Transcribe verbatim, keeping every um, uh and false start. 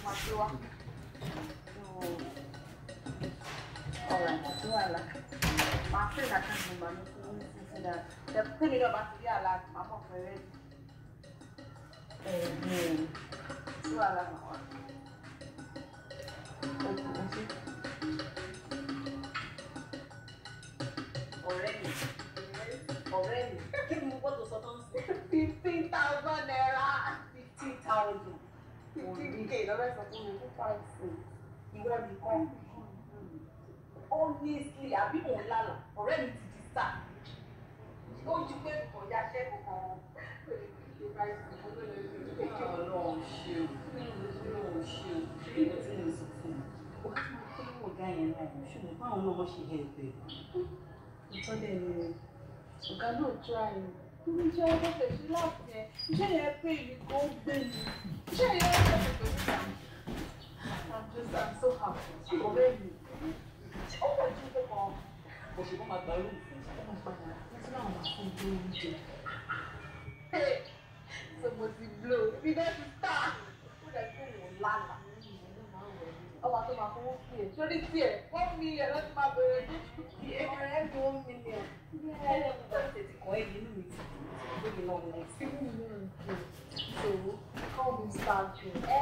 máa gbé wá. Ọ̀rọ̀ àti wàhálà. Màá pè láti ṣe màá ní kí wọ́n sì sí dáa. Tẹ́mi náà bá ti rí àlá àti màá mọ̀ fẹ́ rẹ́ jù. Ẹ̀ẹ́dùn sí wàhálà màá wà. Ọ̀rẹ́ mi, ọ̀rẹ́ mi, kí ni mo gbọ́dọ̀ sọ tó ń sè? Fifteen thousand naira. Fifteen thousand. Fifteen k lọ́wọ́ sọ fún mi fún five cents. Ìwọ nìkan. Honestly, àbí mò ń lálà, ọ̀rẹ́ mi ti di star. Ó ju pé kò yá ṣẹ́ kankan. Ọlọ́run ṣe o, Ọlọ́run ṣe o, ṣé ìwọ tí mo sọ fún mi? Ó ká máa kó ọ̀gá yẹn náà, ṣùgbọ́n báwọn náà wọ́n ṣe yẹ ẹgbẹ́. Ìtọ́jú ẹni ọ̀gá náà try ni. Mo ń jẹ́ ọjọ́ tẹ̀sí láti ẹ̀, iṣẹ́ yẹn pé ìlú kò gbé mi. Iṣẹ́ yẹn ń tẹ̀sí pẹ̀lú ìgbà. I'm just, I'm so happy. Ọ̀rẹ́ mi. Ó wọ̀ ju pé kan. Òṣèlú máa gba lóògùn fún un. Ó máa padà láti láwọn máa fún un lóúnjẹ. So mo ti blow. Ibi náà ti star. Ó dẹ̀ kó wò lálàá. Ọmọ tó máa fowó pè é. Sórí tiẹ̀, one million ló ti máa bẹ̀rẹ̀ ní ìdí ẹ̀. Ọ̀rẹ́ mi one million. Ẹ̀rẹ́ mi bá tètè kọ́ ẹ̀ nínú mi ti dùn. Ó lè lọ wọ̀ sí mi náà jù. So, call me star jù.